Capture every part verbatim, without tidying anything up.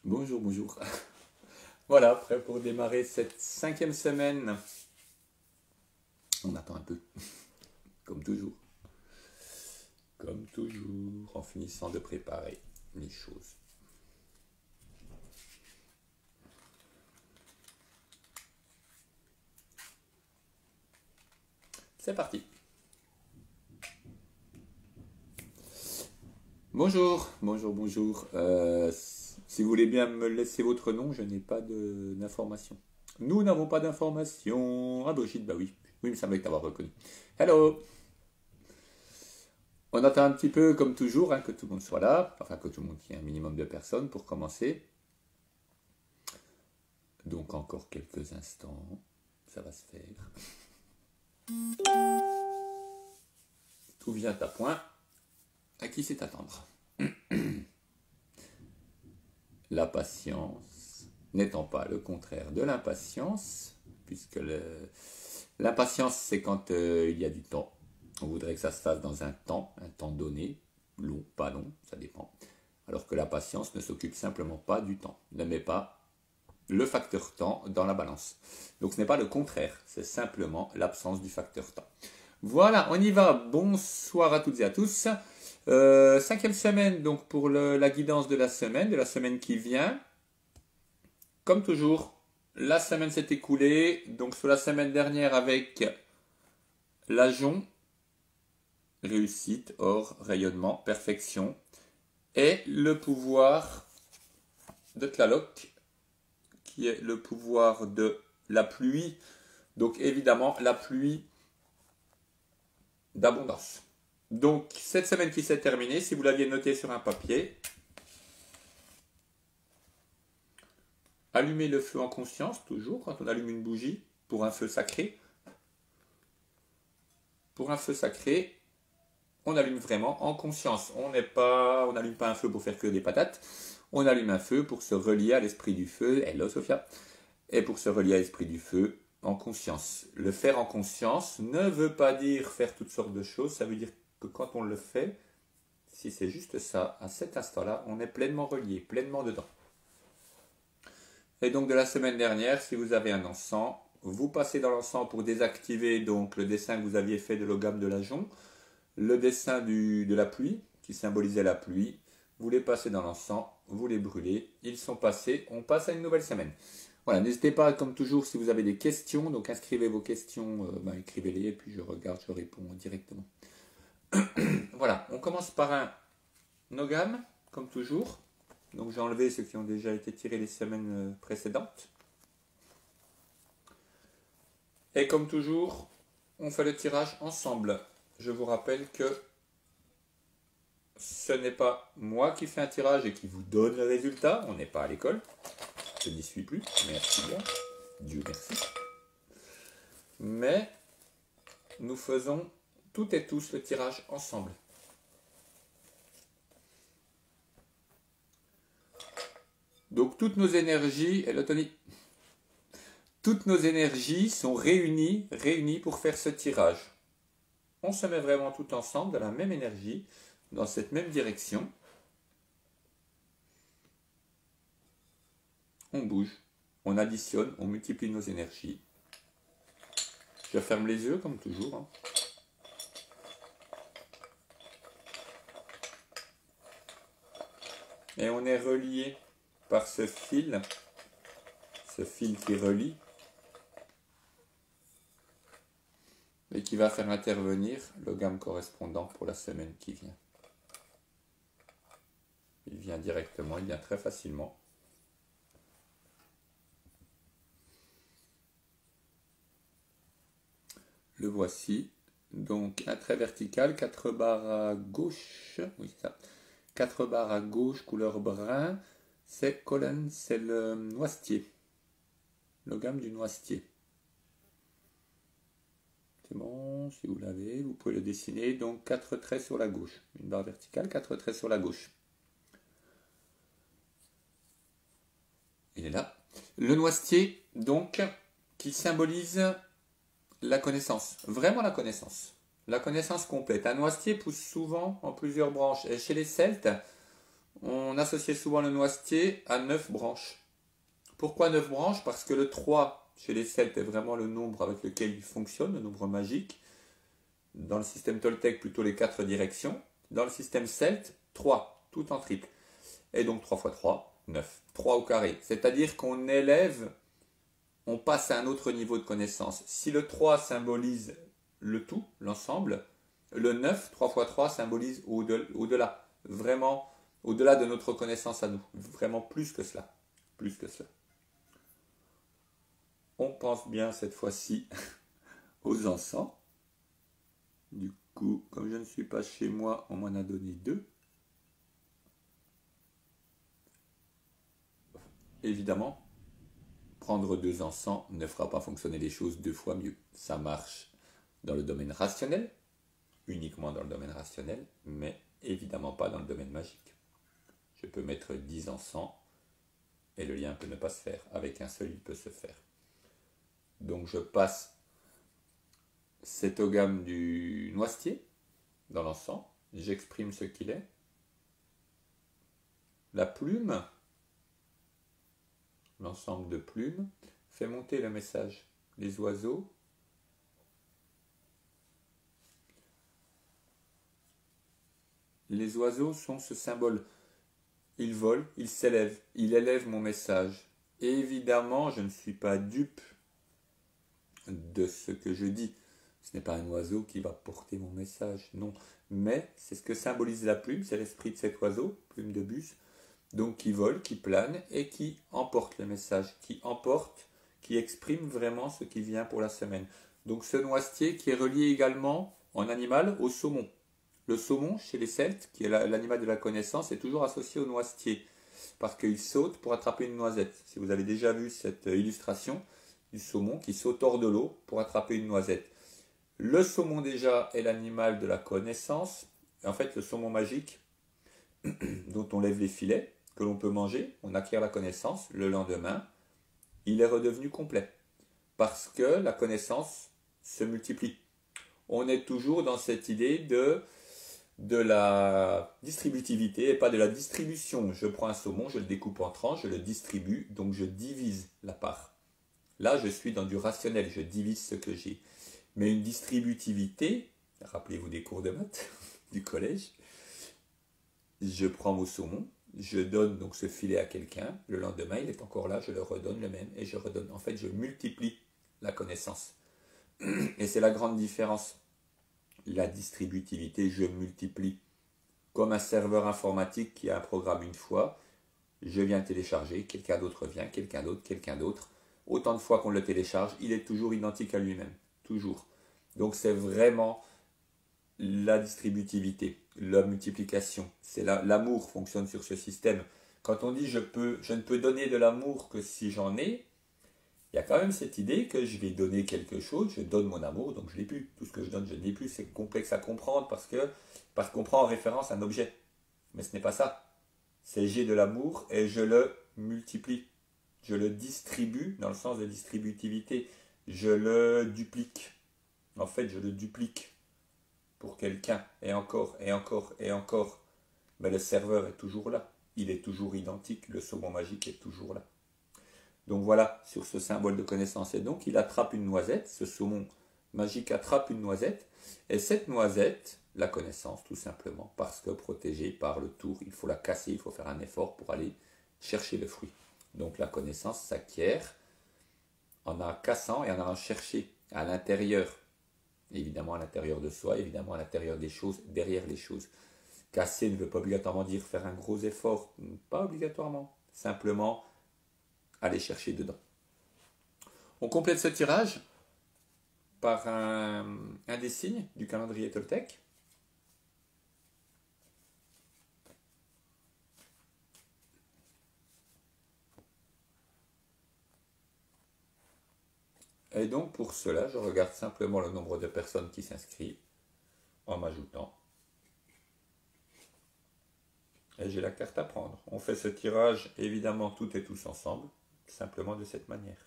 Bonjour, bonjour. Voilà, prêt pour démarrer cette cinquième semaine. On attend un peu, comme toujours. Comme toujours, en finissant de préparer les choses. C'est parti. Bonjour, bonjour, bonjour. Euh, si vous voulez bien me laisser votre nom, je n'ai pas d'informations. Nous n'avons pas d'informations. Ah, Brigitte, bah oui. Oui, mais ça m'a t'avoir reconnu. Hello. On attend un petit peu, comme toujours, hein, que tout le monde soit là. Enfin, que tout le monde, qu'il y ait un minimum de personnes pour commencer. Donc, encore quelques instants. Ça va se faire. Tout vient à point. À qui c'est attendre? La patience n'étant pas le contraire de l'impatience, puisque l'impatience, c'est quand euh, il y a du temps. On voudrait que ça se fasse dans un temps, un temps donné, long, pas long, ça dépend. Alors que la patience ne s'occupe simplement pas du temps, ne met pas le facteur temps dans la balance. Donc ce n'est pas le contraire, c'est simplement l'absence du facteur temps. Voilà, on y va. Bonsoir à toutes et à tous. Euh, cinquième semaine donc pour le, la guidance de la semaine, de la semaine qui vient. Comme toujours, la semaine s'est écoulée. Donc sur la semaine dernière avec l'ajon, réussite, or, rayonnement, perfection. Et le pouvoir de Tlaloc, qui est le pouvoir de la pluie. Donc évidemment, la pluie d'abondance. Donc, cette semaine qui s'est terminée, si vous l'aviez noté sur un papier, allumez le feu en conscience, toujours, quand on allume une bougie, pour un feu sacré. Pour un feu sacré, on allume vraiment en conscience. On n'est pas, on n'allume pas un feu pour faire que des patates. On allume un feu pour se relier à l'esprit du feu. Hello Sophia. Et pour se relier à l'esprit du feu en conscience. Le faire en conscience ne veut pas dire faire toutes sortes de choses. Ça veut dire que quand on le fait, si c'est juste ça, à cet instant-là, on est pleinement relié, pleinement dedans. Et donc de la semaine dernière, si vous avez un encens, vous passez dans l'encens pour désactiver donc le dessin que vous aviez fait de l'ogame de l'ajon, le dessin du, de la pluie, qui symbolisait la pluie, vous les passez dans l'encens, vous les brûlez, ils sont passés, on passe à une nouvelle semaine. Voilà, n'hésitez pas, comme toujours, si vous avez des questions, donc inscrivez vos questions, euh, ben, écrivez-les, et puis je regarde, je réponds directement. Voilà, on commence par un ogame, comme toujours. Donc j'ai enlevé ceux qui ont déjà été tirés les semaines précédentes. Et comme toujours, on fait le tirage ensemble. Je vous rappelle que ce n'est pas moi qui fais un tirage et qui vous donne le résultat. On n'est pas à l'école. Je n'y suis plus. Merci bien. Dieu merci. Mais nous faisons toutes et tous le tirage ensemble. Donc toutes nos énergies, et Tony, toutes nos énergies sont réunies, réunies pour faire ce tirage. On se met vraiment tout ensemble dans la même énergie, dans cette même direction. On bouge, on additionne, on multiplie nos énergies. Je ferme les yeux comme toujours. Hein. Et on est relié par ce fil, ce fil qui relie, et qui va faire intervenir le gamme correspondant pour la semaine qui vient. Il vient directement, il vient très facilement. Le voici, donc un trait vertical, quatre barres à gauche, oui c'est ça, quatre barres à gauche, couleur brun. C'est Colin, c'est le noisetier, le gamme du noisetier. C'est bon, si vous l'avez, vous pouvez le dessiner. Donc quatre traits sur la gauche, une barre verticale, quatre traits sur la gauche. Il est là. Le noisetier, donc, qui symbolise la connaissance, vraiment la connaissance. La connaissance complète. Un noisetier pousse souvent en plusieurs branches. Et chez les Celtes, On associait souvent le noisetier à neuf branches. Pourquoi neuf branches? Parce que le trois chez les Celtes est vraiment le nombre avec lequel il fonctionne, le nombre magique. Dans le système Toltec, plutôt les quatre directions. Dans le système celte, trois, tout en triple. Et donc trois fois trois, neuf. trois au carré. C'est-à-dire qu'on élève, on passe à un autre niveau de connaissance. Si le trois symbolise le tout, l'ensemble, le neuf, trois fois trois, symbolise au-delà. Vraiment, au-delà de notre connaissance à nous. Vraiment plus que cela. Plus que cela. On pense bien cette fois-ci aux encens. Du coup, comme je ne suis pas chez moi, on m'en a donné deux. Évidemment, prendre deux encens ne fera pas fonctionner les choses deux fois mieux. Ça marche dans le domaine rationnel, uniquement dans le domaine rationnel, mais évidemment pas dans le domaine magique. Je peux mettre dix encens et le lien peut ne pas se faire. Avec un seul, il peut se faire. Donc je passe cette gamme du noisetier dans l'encens, j'exprime ce qu'il est. La plume, l'ensemble de plumes, fait monter le message. Les oiseaux, les oiseaux sont ce symbole. Ils volent, ils s'élèvent, ils élèvent mon message. Et évidemment, je ne suis pas dupe de ce que je dis. Ce n'est pas un oiseau qui va porter mon message, non. Mais c'est ce que symbolise la plume, c'est l'esprit de cet oiseau, plume de bus, donc qui vole, qui plane et qui emporte le message, qui emporte, qui exprime vraiment ce qui vient pour la semaine. Donc ce noisetier qui est relié également en animal au saumon. Le saumon, chez les Celtes, qui est l'animal de la connaissance, est toujours associé au noisetier, parce qu'il saute pour attraper une noisette. Si vous avez déjà vu cette illustration du saumon qui saute hors de l'eau pour attraper une noisette. Le saumon déjà est l'animal de la connaissance. En fait, le saumon magique, dont on lève les filets, que l'on peut manger, on acquiert la connaissance, le lendemain, il est redevenu complet. Parce que la connaissance se multiplie. On est toujours dans cette idée de, de la distributivité et pas de la distribution. Je prends un saumon, je le découpe en tranches, je le distribue, donc je divise la part. Là, je suis dans du rationnel, je divise ce que j'ai. Mais une distributivité, rappelez-vous des cours de maths du collège, je prends mon saumon, je donne donc ce filet à quelqu'un, le lendemain il est encore là, je le redonne le même et je redonne. En fait, je multiplie la connaissance. Et c'est la grande différence. La distributivité, je multiplie. Comme un serveur informatique qui a un programme une fois, je viens télécharger, quelqu'un d'autre vient, quelqu'un d'autre, quelqu'un d'autre. Autant de fois qu'on le télécharge, il est toujours identique à lui-même. Toujours. Donc c'est vraiment la distributivité, la multiplication. C'est la, l'amour fonctionne sur ce système. Quand on dit je, peux, je ne peux donner de l'amour que si j'en ai, il y a quand même cette idée que je vais donner quelque chose, je donne mon amour, donc je ne l'ai plus. Tout ce que je donne, je ne l'ai plus. C'est complexe à comprendre parce que parce qu'on prend en référence un objet. Mais ce n'est pas ça. C'est j'ai de l'amour et je le multiplie. Je le distribue dans le sens de distributivité. Je le duplique. En fait, je le duplique pour quelqu'un. Et encore, et encore, et encore. Mais le serveur est toujours là. Il est toujours identique. Le saumon magique est toujours là. Donc voilà, sur ce symbole de connaissance. Et donc, il attrape une noisette. Ce saumon magique attrape une noisette. Et cette noisette, la connaissance, tout simplement, parce que protégée par le tour, il faut la casser, il faut faire un effort pour aller chercher le fruit. Donc la connaissance s'acquiert en la cassant et en allant chercher à l'intérieur, évidemment à l'intérieur de soi, évidemment à l'intérieur des choses, derrière les choses. Casser ne veut pas obligatoirement dire faire un gros effort, pas obligatoirement, simplement aller chercher dedans. On complète ce tirage par un, un des signes du calendrier Toltec. Et donc pour cela, je regarde simplement le nombre de personnes qui s'inscrivent en m'ajoutant. Et j'ai la carte à prendre. On fait ce tirage évidemment toutes et tous ensemble, simplement de cette manière.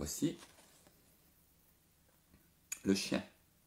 aussi le chien.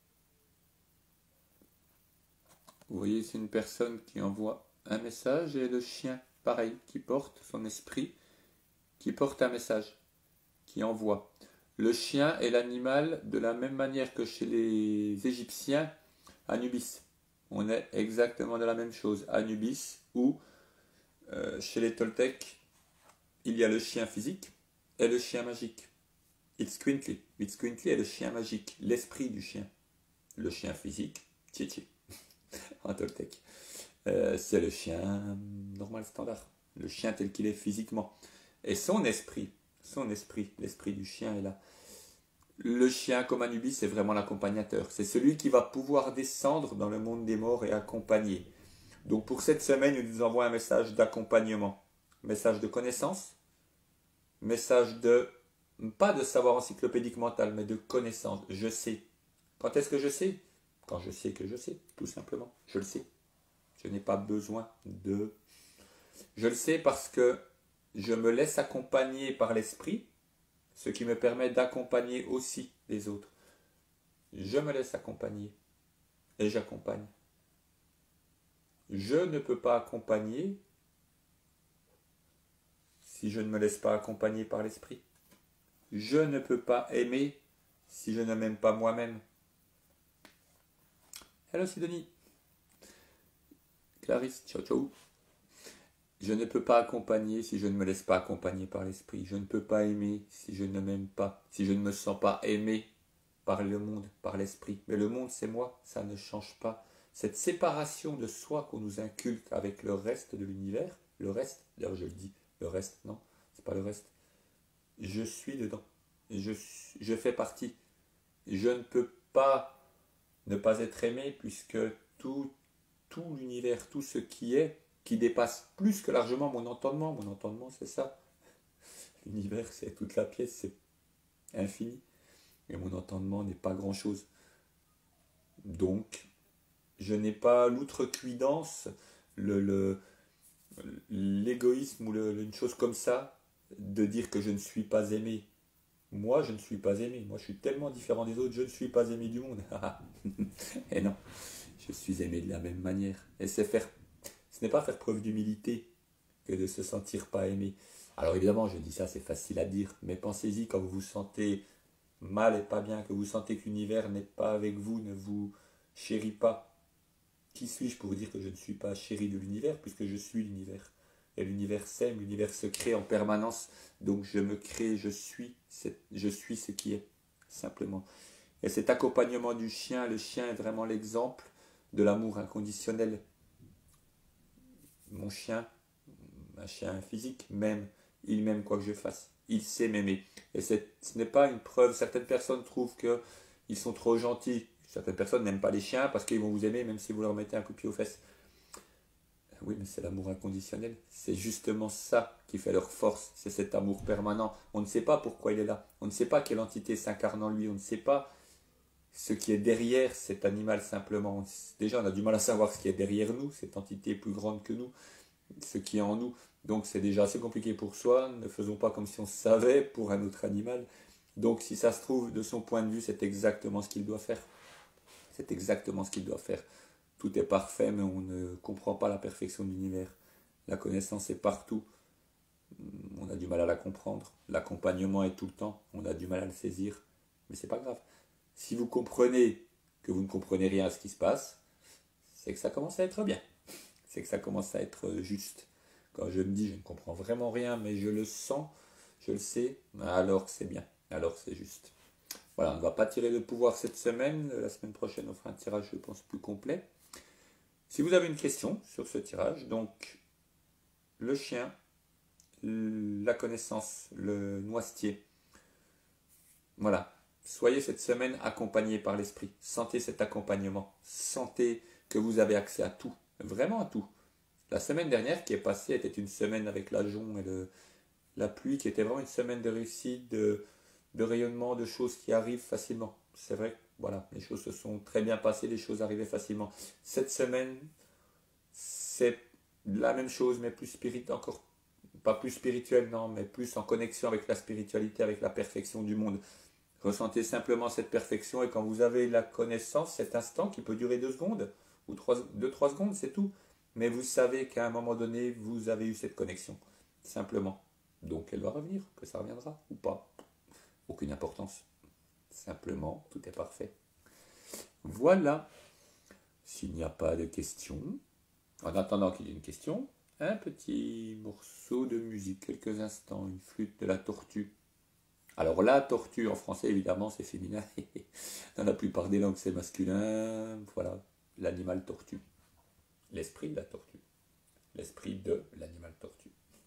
Vous voyez, c'est une personne qui envoie un message et le chien, pareil, qui porte son esprit, qui porte un message, qui envoie. Le chien est l'animal de la même manière que chez les Égyptiens, Anubis. On est exactement de la même chose. Anubis, ou euh, chez les Toltecs, il y a le chien physique et le chien magique. Itzcuintli. Itzcuintli est le chien magique, l'esprit du chien. Le chien physique, Tchitchi, en Toltec. Euh, c'est le chien normal, standard. Le chien tel qu'il est physiquement. Et son esprit, son esprit, l'esprit du chien est là. Le chien, comme Anubis, c'est vraiment l'accompagnateur. C'est celui qui va pouvoir descendre dans le monde des morts et accompagner. Donc pour cette semaine, il nous envoie un message d'accompagnement. Message de connaissance. Message de, pas de savoir encyclopédique mental, mais de connaissance. Je sais. Quand est-ce que je sais? Quand je sais que je sais, tout simplement. Je le sais. Je n'ai pas besoin de... Je le sais parce que je me laisse accompagner par l'esprit, ce qui me permet d'accompagner aussi les autres. Je me laisse accompagner et j'accompagne. Je ne peux pas accompagner si je ne me laisse pas accompagner par l'esprit. Je ne peux pas aimer si je ne m'aime pas moi-même. Hello Sidonie. Clarisse, ciao ciao. Je ne peux pas accompagner si je ne me laisse pas accompagner par l'esprit. Je ne peux pas aimer si je ne m'aime pas, si je ne me sens pas aimé par le monde, par l'esprit. Mais le monde, c'est moi, ça ne change pas. Cette séparation de soi qu'on nous inculque avec le reste de l'univers, le reste, d'ailleurs je le dis, le reste, non, c'est pas le reste. Je suis dedans, je, je fais partie. Je ne peux pas ne pas être aimé puisque tout, tout l'univers, tout ce qui est, qui dépasse plus que largement mon entendement. Mon entendement, c'est ça. L'univers, c'est toute la pièce, c'est infini. Et mon entendement n'est pas grand-chose. Donc, je n'ai pas l'outrecuidance, le, le, l'égoïsme ou le, une chose comme ça, de dire que je ne suis pas aimé. Moi, je ne suis pas aimé. Moi, je suis tellement différent des autres, je ne suis pas aimé du monde. Et non, je suis aimé de la même manière. Et c'est faire... Ce n'est pas faire preuve d'humilité que de se sentir pas aimé. Alors évidemment, je dis ça, c'est facile à dire, mais pensez-y quand vous vous sentez mal et pas bien, que vous sentez que l'univers n'est pas avec vous, ne vous chérit pas. Qui suis-je pour dire que je ne suis pas chéri de l'univers, puisque je suis l'univers. Et l'univers s'aime, l'univers se crée en permanence, donc je me crée, je suis, je suis ce qui est, simplement. Et cet accompagnement du chien, le chien est vraiment l'exemple de l'amour inconditionnel. Mon chien, un chien physique, m'aime, il m'aime quoi que je fasse, il sait m'aimer. Et ce n'est pas une preuve, certaines personnes trouvent qu'ils sont trop gentils, certaines personnes n'aiment pas les chiens parce qu'ils vont vous aimer même si vous leur mettez un coup de pied aux fesses. Oui, mais c'est l'amour inconditionnel, c'est justement ça qui fait leur force, c'est cet amour permanent. On ne sait pas pourquoi il est là, on ne sait pas quelle entité s'incarne en lui, on ne sait pas ce qui est derrière cet animal simplement. Déjà, on a du mal à savoir ce qui est derrière nous, cette entité plus grande que nous, ce qui est en nous. Donc c'est déjà assez compliqué pour soi, ne faisons pas comme si on savait pour un autre animal. Donc si ça se trouve, de son point de vue, c'est exactement ce qu'il doit faire. C'est exactement ce qu'il doit faire. Tout est parfait, mais on ne comprend pas la perfection de l'univers. La connaissance est partout. On a du mal à la comprendre. L'accompagnement est tout le temps. On a du mal à le saisir. Mais c'est pas grave. Si vous comprenez que vous ne comprenez rien à ce qui se passe, c'est que ça commence à être bien. C'est que ça commence à être juste. Quand je me dis je ne comprends vraiment rien, mais je le sens, je le sais, alors c'est bien. Alors c'est juste. Voilà, on ne va pas tirer le pouvoir cette semaine. La semaine prochaine, on fera un tirage, je pense, plus complet. Si vous avez une question sur ce tirage, donc le chien, la connaissance, le noisetier. Voilà. Soyez cette semaine accompagné par l'esprit. Sentez cet accompagnement. Sentez que vous avez accès à tout. Vraiment à tout. La semaine dernière qui est passée était une semaine avec la jonc et le, la pluie qui était vraiment une semaine de réussite, de, de rayonnement, de choses qui arrivent facilement. C'est vrai que voilà, les choses se sont très bien passées, les choses arrivaient facilement. Cette semaine, c'est la même chose, mais plus spirit, encore pas plus spirituel, non, mais plus en connexion avec la spiritualité, avec la perfection du monde. Ressentez simplement cette perfection et quand vous avez la connaissance, cet instant qui peut durer deux secondes ou trois, deux, trois secondes, c'est tout. Mais vous savez qu'à un moment donné, vous avez eu cette connexion, simplement. Donc elle va revenir, que ça reviendra ou pas. Aucune importance. Simplement, tout est parfait. Voilà. S'il n'y a pas de questions, en attendant qu'il y ait une question, un petit morceau de musique, quelques instants, une flûte de la tortue. Alors la tortue en français, évidemment, c'est féminin. Dans la plupart des langues, c'est masculin. Voilà, l'animal tortue. L'esprit de la tortue. L'esprit de l'animal tortue.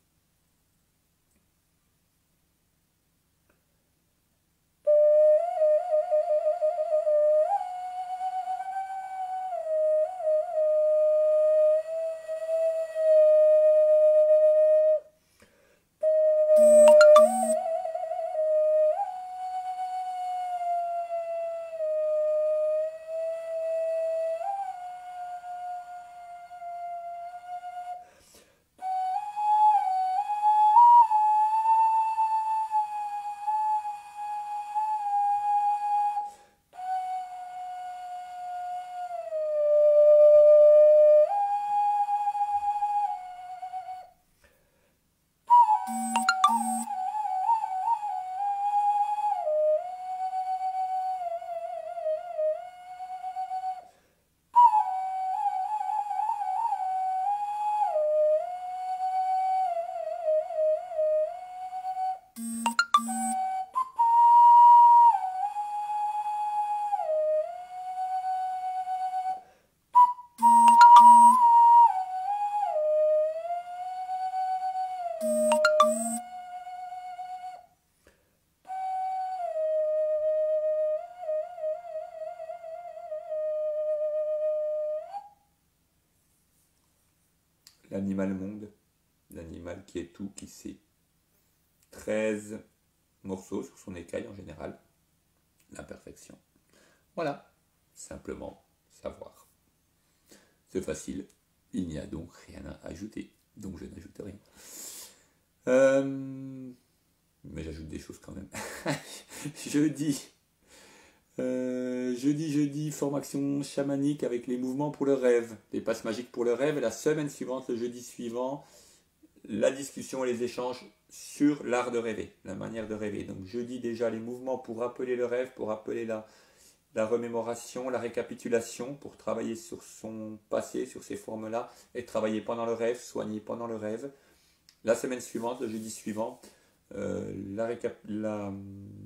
L'animal monde, l'animal qui est tout, qui sait. treize morceaux sur son écaille en général. L'imperfection. Voilà, simplement savoir. C'est facile, il n'y a donc rien à ajouter, donc je n'ajoute rien. Euh, mais j'ajoute des choses quand même. Jeudi. Euh, jeudi, jeudi, formation chamanique avec les mouvements pour le rêve, les passes magiques pour le rêve, et la semaine suivante, le jeudi suivant, la discussion et les échanges sur l'art de rêver, la manière de rêver. Donc jeudi déjà les mouvements pour rappeler le rêve, pour rappeler la, la remémoration, la récapitulation, pour travailler sur son passé, sur ces formes-là, et travailler pendant le rêve, soigner pendant le rêve. La semaine suivante, le jeudi suivant, euh, la récapitulation.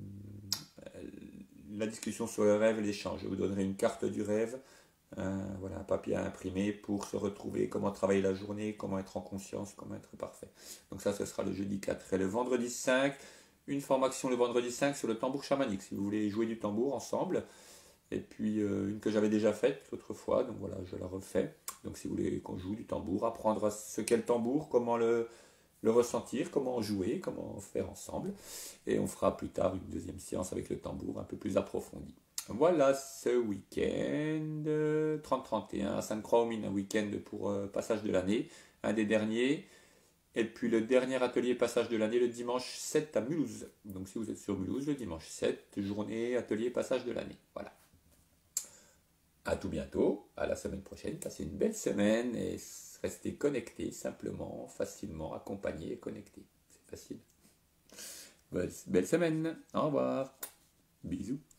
La discussion sur le rêve et l'échange. Je vous donnerai une carte du rêve, un, voilà, un papier à imprimer pour se retrouver, comment travailler la journée, comment être en conscience, comment être parfait. Donc ça, ce sera le jeudi quatre. Et le vendredi cinq, une formation le vendredi cinq sur le tambour chamanique, si vous voulez jouer du tambour ensemble. Et puis euh, une que j'avais déjà faite l'autre fois, donc voilà, je la refais. Donc si vous voulez qu'on joue du tambour, apprendre ce qu'est le tambour, comment le... le ressentir, comment jouer, comment faire ensemble. Et on fera plus tard une deuxième séance avec le tambour un peu plus approfondie. Voilà ce week-end trente trente et un à Sainte-Croix-aux-Mines, un week-end pour euh, passage de l'année, un des derniers. Et puis le dernier atelier passage de l'année le dimanche sept à Mulhouse. Donc si vous êtes sur Mulhouse, le dimanche sept, journée atelier passage de l'année. Voilà. À tout bientôt, à la semaine prochaine. Passez une belle semaine et restez connectés, simplement, facilement, accompagnés et connectés. C'est facile. Belle, belle semaine. Au revoir. Bisous.